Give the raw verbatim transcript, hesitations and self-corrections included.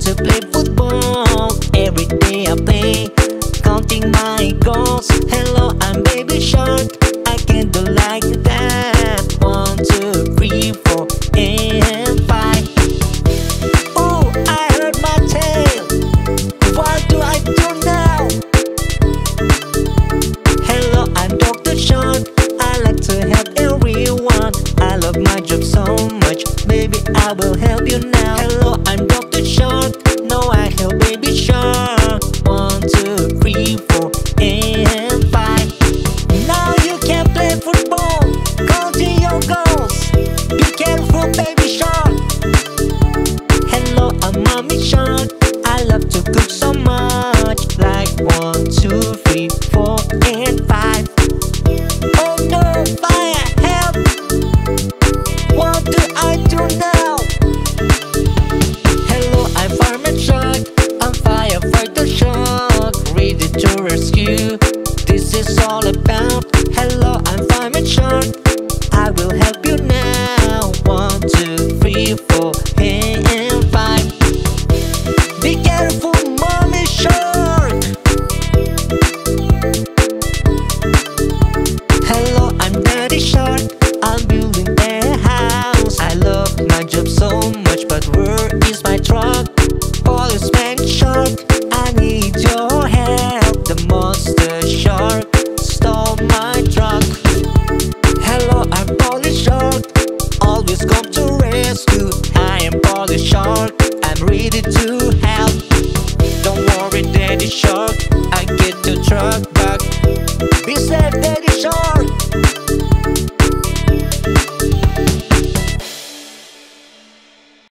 to play football. Every day I play, counting my goals. Hello, I'm Baby Shark. I can do like that. One, two, three, four, and five. Oh, I hurt my tail. What do I do now? Hello, I'm Doctor Shark. I like to help everyone. I love my job so much. Baby, I will help you now. Hello, I'm Doctor Shark. No, I help Baby Shark. One, two, three, four, and five. Now you can play football. Counting your goals. Be careful, Baby Shark. Hello, I'm Mommy Shark. I love to cook so much. Like one, two, three, four, and five. Oh no, fire, help! What do I do now? Hello, I'm Fireman Shark. I'm firefighter shark, ready to rescue. This is all about. Hello, I'm Fireman Shark. I will help you now. One, two, three, four, and five. Be careful, Mommy Shark. Hello, I'm Daddy Shark. I'm building a house. I love my job so much, but where is my truck? Policeman Shark, I need your help. The monster shark stole my truck. Hello, I'm Police Shark. Always come to rescue. I am Police Shark. I'm ready to